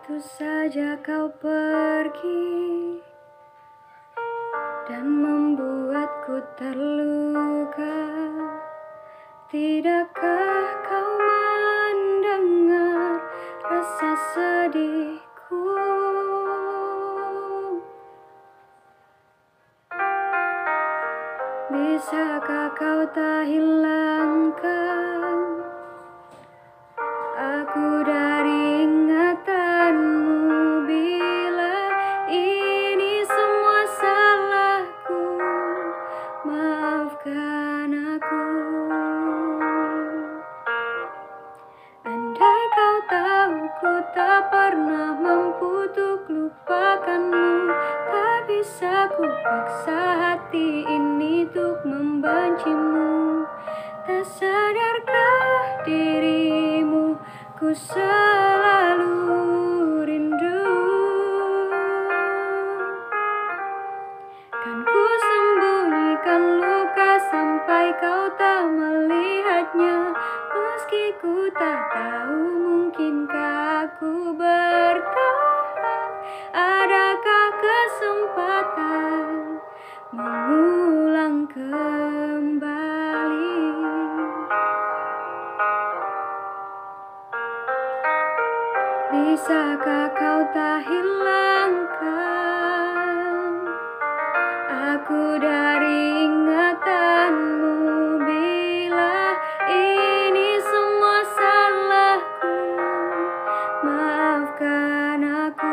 Begitu saja kau pergi dan membuatku terluka. Tidakkah kau mendengar rasa sedihku? Bisakah kau tak hilangkan aku dari ingatanmu bila ini semua salahku? Maafkan aku. Andai kau tahu ku tak pernah mampu untuk lupakanmu, tak bisa ku paksa hati ini untuk membencimu. Tak sadarkah dirimu, ku selalu rindu. Kan ku sembunyikan luka sampai kau tak melihatnya. Meski ku tak tahu mungkinkah aku bertahan. Adakah kesempatan mengulang kembali? Bisakah kau tak hilangkan aku dari ingatanmu bila ini semua salahku? Maafkan aku.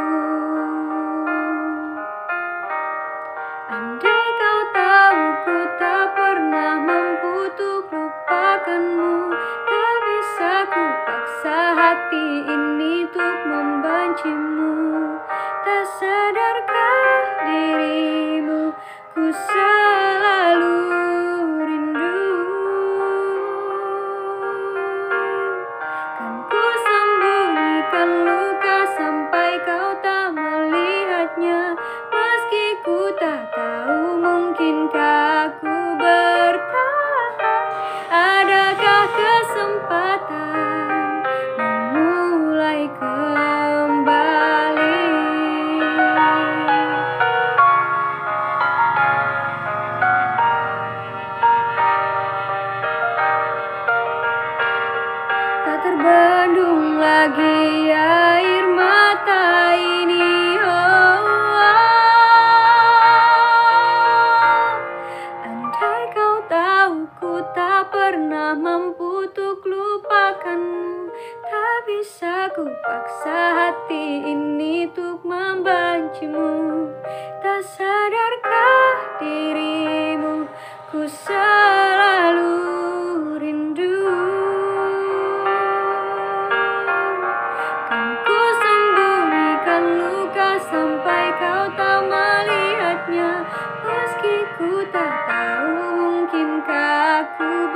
Andai kau tahu ku tak pernah mampu untuk lupakanmu, tak bisa ku paksa hati ini untuk membencimu. Tak sadarkah dirimu, ku selalu rindu. Kan ku sembunyikan luka sampai kau tak melihatnya. Meski ku tak tahu mungkinkah aku bertahan. Adakah kesempatan memulai kembali? Tak terbendung lagi air mata ini. Andai kau tahu ku tak pernah mampu untuk lupakanmu, tak bisa ku paksa hati ini untuk membencimu. Tak sadarkah dirimu, ku selalu rindu. Kan ku sembunyikan luka sampai kau tak melihatnya. Meski ku tak tahu mungkinkah aku